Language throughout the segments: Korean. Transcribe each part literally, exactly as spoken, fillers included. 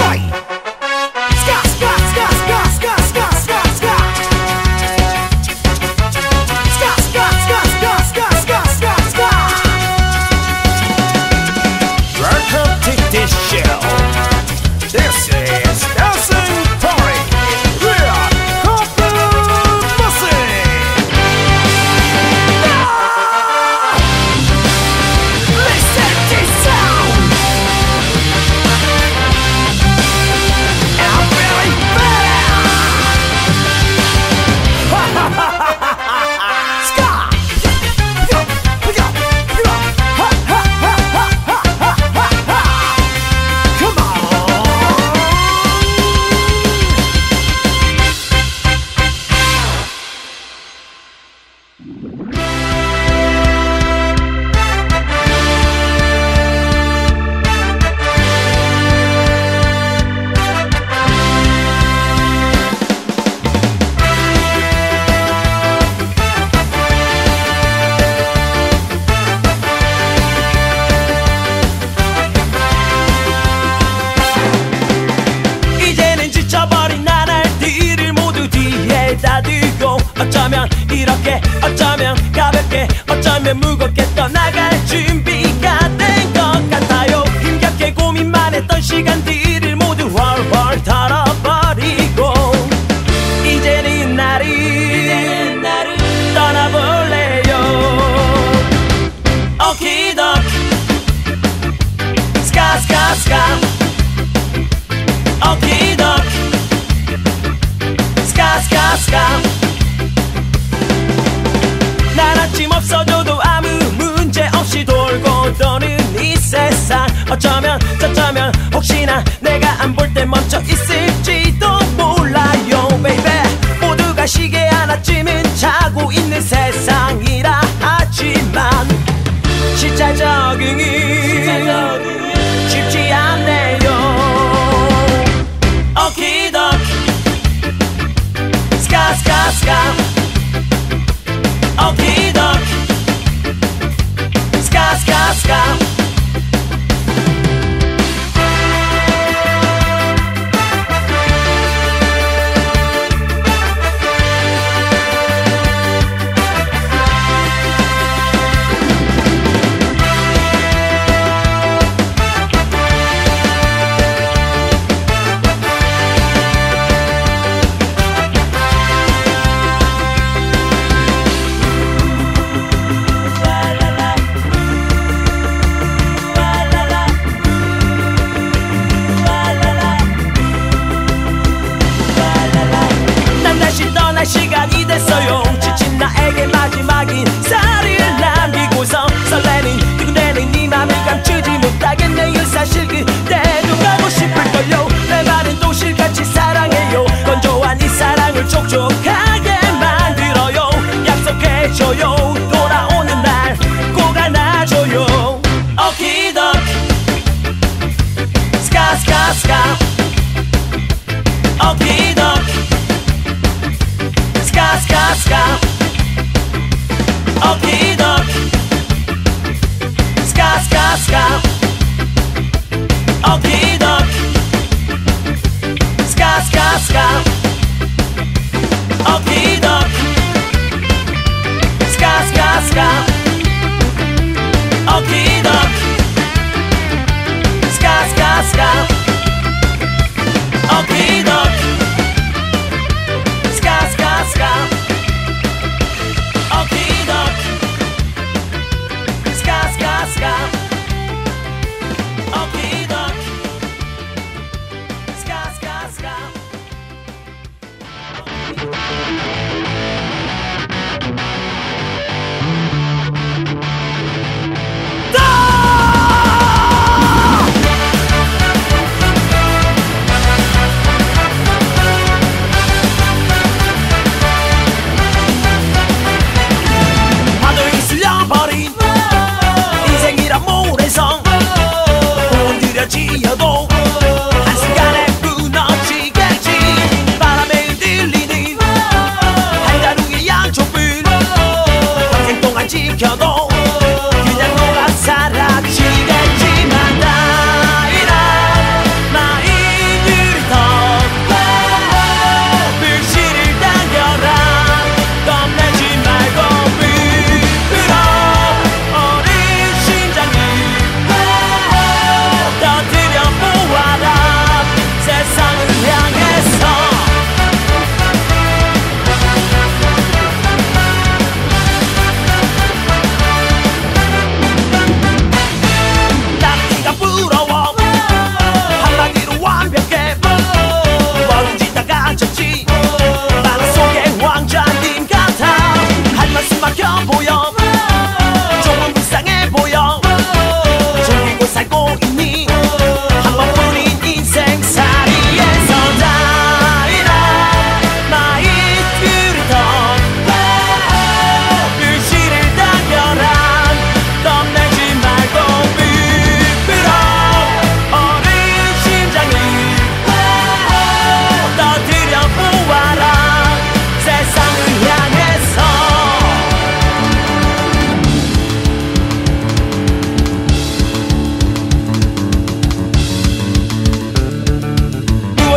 무겁게 떠나갈 준비가 된 것 같아요. 힘겹게 고민만 했던 시간들을 모두 훨훨 털어버리고 이제는 나를, 이제는 나를 떠나볼래요. 오키도키 스카 스카 스카 오키도키 스카 스카 스카. 난 아침 없어져도 아무 문제 없이 돌고 도는 이 세상. 어쩌면 저쩌면 혹시나 내가 안 볼 때 멈춰 있을지도 몰라요 baby. 모두가 시계 하나쯤은 차고 있는 세상이라 하지만 시차 적응이 쉽지 않네요. 오키도키 스카 스카 스카 오키도키 스카 스카 스카. 시간이 됐어요. 지친 나에게 마지막인 살을 남기고서 설레는 두근대는 네 맘을 감추지 못하겠네요. 사실 그대로 가고 싶을걸요. 내 말은 도실같이 사랑해요. 건조한 이 사랑을 촉촉하게 만들어요. 약속해줘요. 돌아오는 날 꼭 안아줘요. 오키도키 스카 스카 스카 오키도키 스카 스카 스카 오키도키 스카 스카 스카 오키도키 스카 스카 스카 오키도키 스카 스카 스카 오키도키 스카 스카 스카 오키도키 스카 스카 스카 오키도키 스카 스카 스카 오키도키 스카 스카 스카. 지어도 한순간에 무너지겠지. 바람에 흔들리는 한자루의 양초불 평생 동안 지켜도 그냥 녹아 사라지겠지만 나이란 나인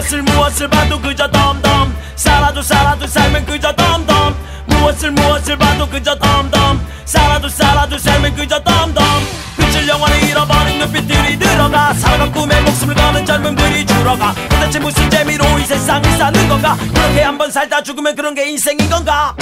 무엇을 무엇을 봐도 그저 덤덤 살아도 살아도 살면 그저 덤덤 무엇을 무엇을 봐도 그저 덤덤 살아도 살아도 살면 그저 덤덤 빛을 영원히 잃어버린 눈빛들이 들어가 살아간 꿈에 목숨을 거는 젊음들이 줄어가 도대체 무슨 재미로 이 세상을 사는 건가 그렇게 한번 살다 죽으면 그런 게 인생인 건가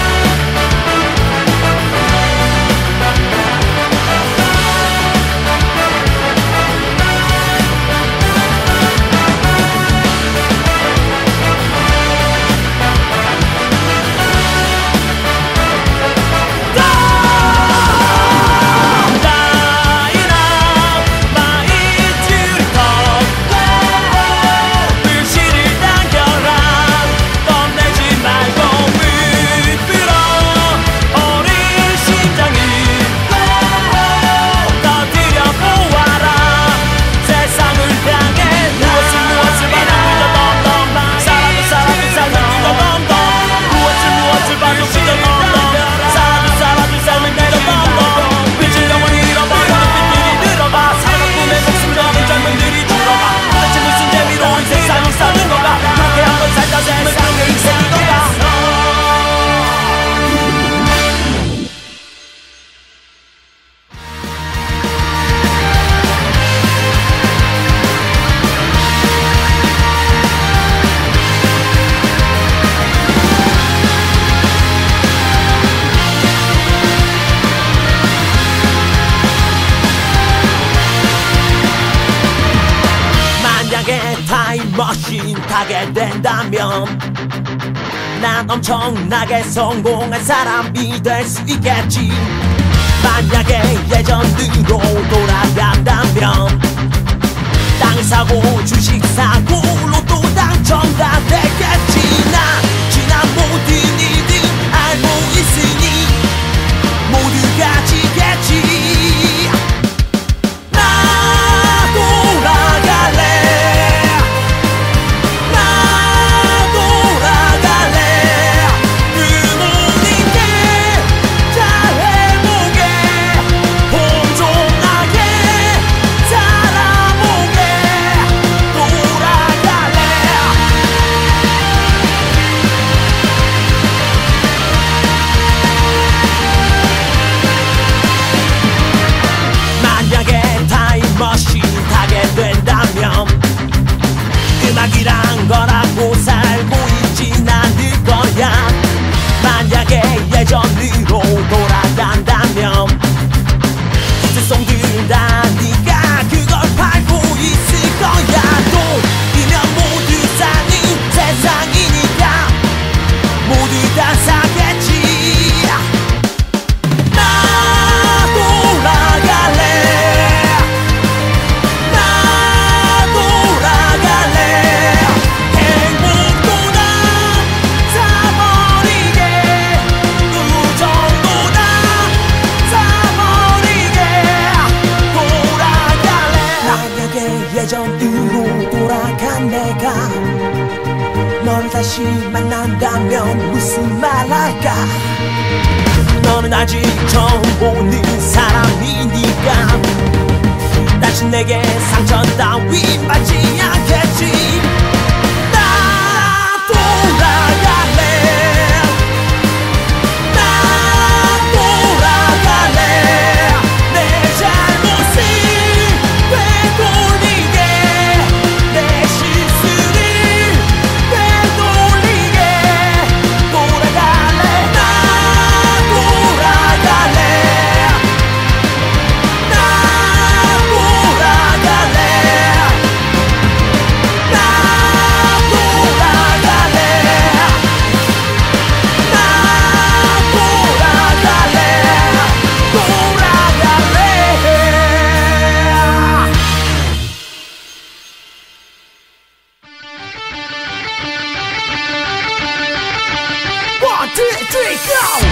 타임머신 타게 된다면 난 엄청나게 성공한 사람이 될 수 있겠지 만약에 예전으로 돌아간다면 땅 사고 주식 사고 로또 당첨 다 되겠지 나 지난 모든 일들 알고 있으니 모두가 지겠지 나 돌아갈래 음악이란 거라고 살고 있진 않을 거야 만약에 예전으로 돌아간다면 히트송들 다 네가 그걸 팔고 있을 거야 돈이면 모두 사는 세상이니까 모두 다 사겠지 나 돌아갈래 예전으로 돌아간 내가 널 다시 만난다면 무슨 말 할까 너는 아직 처음 보는 사람이니까 다시 내게 상처 따위 받지 않겠지 나 돌아갈래 One, two, three, go!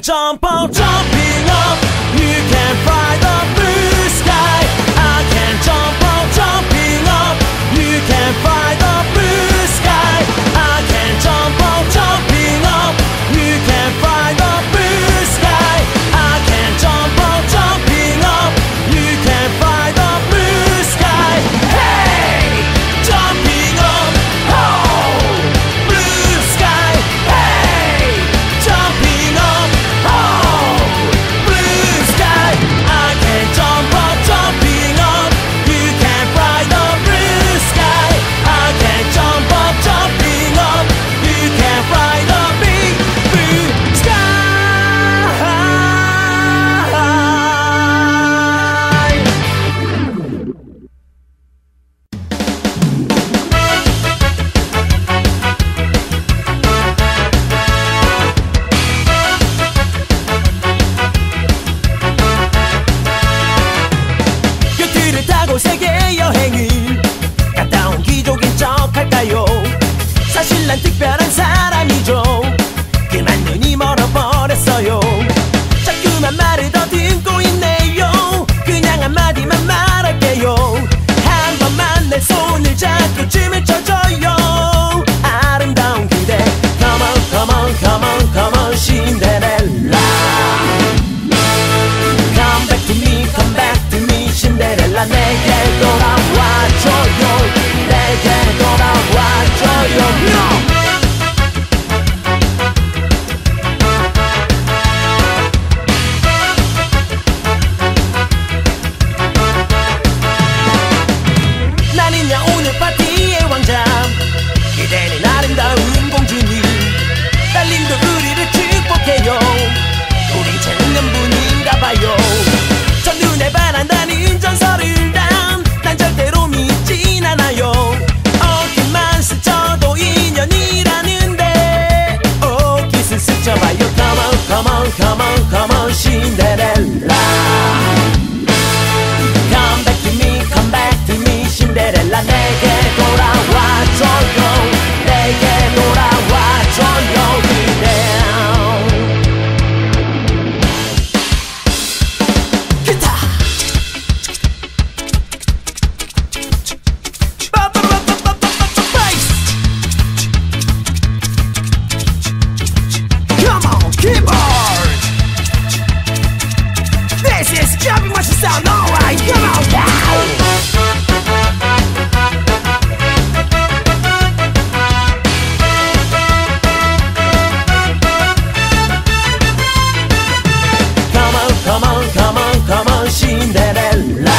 can jump up, jumping up. You can fly the blue sky. I can jump up, jumping up. You can fly the blue sky. I can jump up, jumping up. You can fly the blue sky. I can jump up, jumping up. You can fly the blue sky. Hey, jumping up, oh, blue sky. Hey, jumping up, oh, blue sky. I can jump up, jumping up. You can fly the blue sky. I can jump up, jumping up. You can fly the big blue sky. 곁들을 타고 세계 여행을 갔다 온 귀족인 척 할까요? 사실 난 특별한 사람이죠. 그만 눈이 멀어버렸어요. 자꾸만 말을 더듬고 있네요. 그냥 한마디만 말할게요. 한 번만 내 손을 잡고 춤을 춰줘요. 아름다운 그대 Come on, come on, come on, come on, 신데렐라. Come back to me, come back to me, 신데렐라. 내게 돌아와줘요. 내게 돌아와줘요. No! 나는야 오늘 파티의 왕자. 그대는 아름다운 공주님. 딸님도 우리를 축복해요. 우린 재능은 분인가봐요. 첫눈에 반한다는 전설을 난, 난 절대로 믿진 않아요. 어깨만 스쳐도 인연이라는데 어깨를 스쳐봐요. Come on, come on, come on, come on, 신데렐라. Come back to me, come back to me, 신데렐라. 내게 돌아와줘요. 내게 돌아와줘요. 그대 기타 bass. Come on, keyboard. This is jumping much sound. Alright, come on now. Come on, come on, come on, come on, 신데렐라.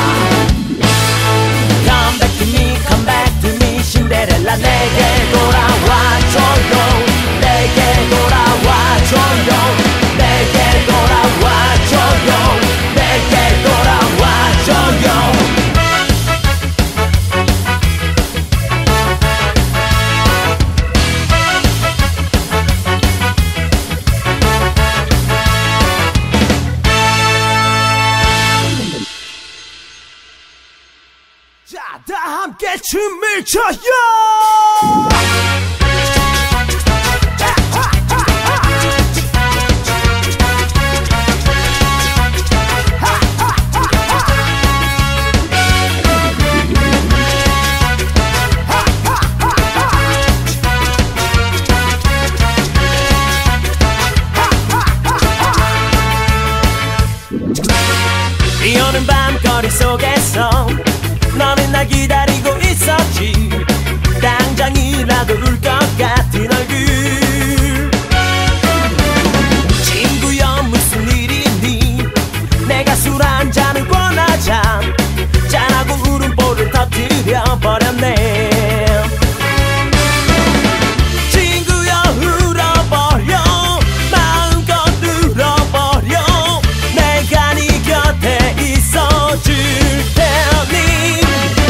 Come back to me, come back to me, 신데렐라. 내게 돌아와줘요. 내게 돌아와줘요. 내게 돌아와줘요. 내게 돌아와줘요. 자, 다 함께 춤을 춰요. 비 오는 밤거리 속에서 너는 날 기다리고 있었지. 당장이라도 울 것 같은 얼굴. 친구여 무슨 일이니. 내가 술 한 잔을 권하자 짠하고 울음보를 터뜨려버렸네. 친구여 울어버려. 마음껏 울어버려. 내가 네 곁에 있어줄 테니.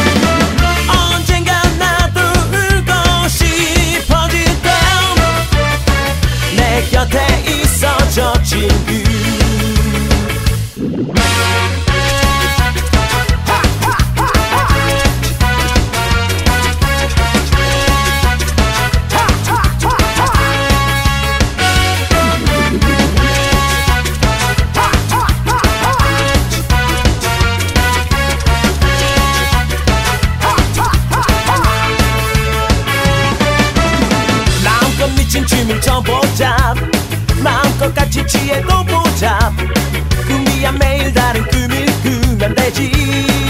언젠가 나도 울고 싶어질 때 내 곁에 있어줘 친구. 지친 취해도 보자 꿈이야 매일 다른 꿈을 꾸면 되지